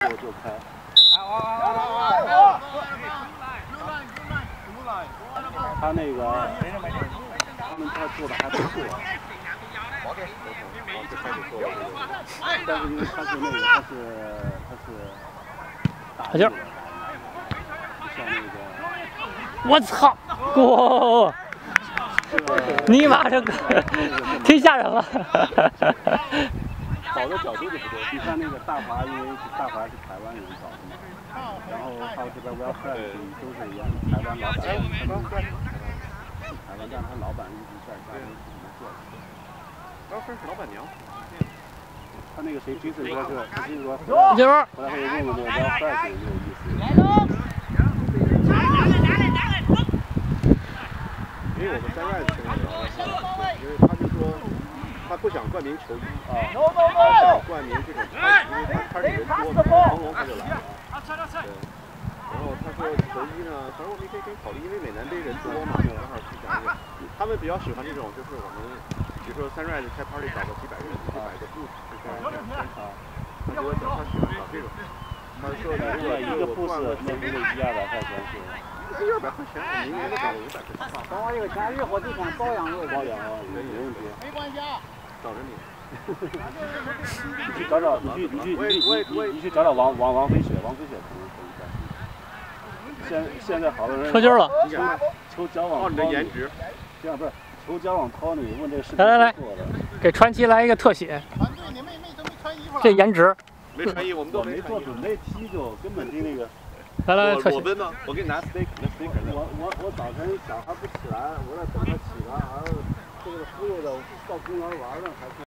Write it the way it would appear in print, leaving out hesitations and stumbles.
做开。他那个，他们做的还不错。但是因为他是那个，他是打球，像那个。 我操！哇！尼玛，这个忒吓人了。 跑的角度就不对，你看那个大华，因为大华是台湾人搞的嘛，然后还有这边 Welfare 都是一样的，台湾老板，但是他老板一直在家里怎么做的 ？Welfare 是老板娘。他那个谁，Jason说是，他就是说，后来他就问问那个 Welfare 是有没有意思。因为我们Sunrise跟他聊了，因为他就说。他不想冠名球衣啊，他想冠名这种牌，因为他里人多，成龙他就来了啊。对，然后他说球衣呢，反正我们可以考虑，因为美南杯人多嘛，正好去讲这个。他们比较喜欢这种，就是我们比如说Sunrise开 party 搞个几百人，100个booth，就是啊。他觉得他喜欢搞这种。他说如果一个 booth 那不得100-200块钱是？100-200块钱，我明年都搞了500块钱。 等我一个签日火地产保养了， 保养啊，没问题。 没关系啊。 找着你，你去找找，你去找找王飞雪，王飞雪可能可以现在好多人抽筋了， 求交往， 你的颜值， 这样不是求交往涛你问这个视频来，给传奇来一个特写。 团队你妹都没穿衣服了。 这颜值。 没穿衣服，我们都没做准备踢就根本就那个。 来，特写。 我们呢？我给你拿 steak， 我早晨小孩不起来，我在等他起来，儿子这个忽悠的到公园玩了还。